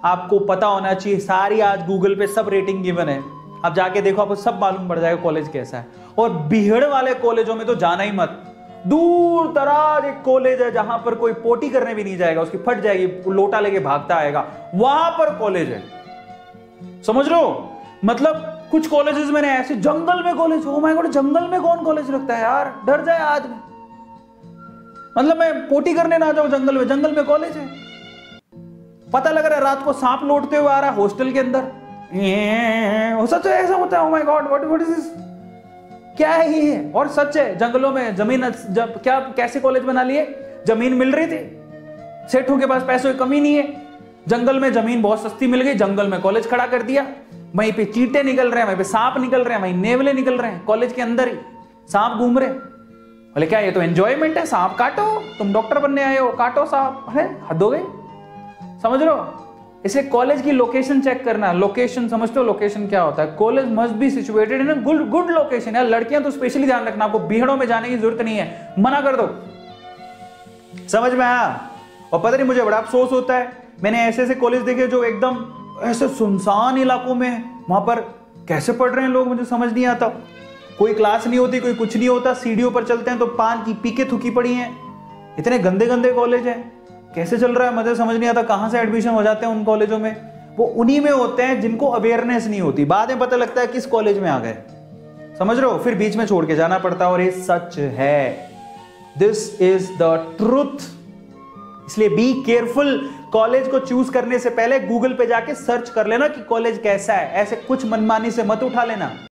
आपको पता होना चाहिए, सारी आज गूगल पे सब रेटिंग गिवन है, आप जाके देखो आपको सब मालूम पड़ जाएगा कॉलेज कैसा है। और भीड़ वाले कॉलेजों में तो जाना ही मत, दूर दराज एक कॉलेज है जहां पर कोई पोटी करने भी नहीं जाएगा, उसकी फट जाएगी, लोटा लेके भागता आएगा, वहां पर कॉलेज है, समझ रहे हो। मतलब कुछ कॉलेजेस मैंने ऐसे जंगल में कॉलेज, ओ माय गॉड, जंगल में कौन कॉलेज रखता है यार, डर जाए आदमी। मतलब मैं पोटी करने ना जाऊं जंगल में कॉलेज है। पता लग रहा है रात को सांप लौटते हुए आ रहा है हॉस्टल के अंदर, हो सच है ऐसा होता है, oh my god, what is this, क्या है ये। और सच है, जंगलों में जमीन, जब क्या कैसे कॉलेज बना लिए, जमीन मिल रही थी, सेठों के पास पैसों की कमी नहीं है, जंगल में जमीन बहुत सस्ती मिल गई, जंगल में कॉलेज खड़ा कर दिया, वहीं पे चींटे निकल रहे हैं, वहीं पे सांप निकल रहे हैं, वहीं नेवले निकल रहे हैं, कॉलेज के अंदर ही सांप घूम रहे। बोले क्या ये तो एंजॉयमेंट है, सांप काटो, तुम डॉक्टर बनने आए हो, काटो सांप, अरे हद हो गई, समझ लो। इसलिए कॉलेज की लोकेशन चेक करना, लोकेशन समझते हो लोकेशन क्या होता है, college must be situated in good location. यार लड़कियां तो स्पेशली ध्यान रखना, आपको भीड़ों में जाने की जरूरत नहीं है, मना कर दो, समझ में आया। और पता नहीं मुझे बड़ा अफसोस होता है, मैंने ऐसे ऐसे कॉलेज देखे जो एकदम ऐसे सुनसान इलाकों में, वहां पर कैसे पढ़ रहे हैं लोग, मुझे समझ नहीं आता। कोई क्लास नहीं होती, कोई कुछ नहीं होता, सीढ़ियों पर चलते हैं तो पान की पीके थूकी पड़ी हैं, इतने गंदे गंदे कॉलेज हैं, कैसे चल रहा है मुझे समझ नहीं आता, कहां से एडमिशन हो जाते हैं उन कॉलेजों में। वो उन्हीं में होते हैं जिनको अवेयरनेस नहीं होती, बाद में पता लगता है किस कॉलेज में आ गए, समझ रहे हो, फिर बीच में छोड़ के जाना पड़ता है। और ये सच है, दिस इज द ट्रुथ। इसलिए बी केयरफुल, कॉलेज को चूज करने से पहले गूगल पे जाके सर्च कर लेना कि कॉलेज कैसा है, ऐसे कुछ मनमानी से मत उठा लेना।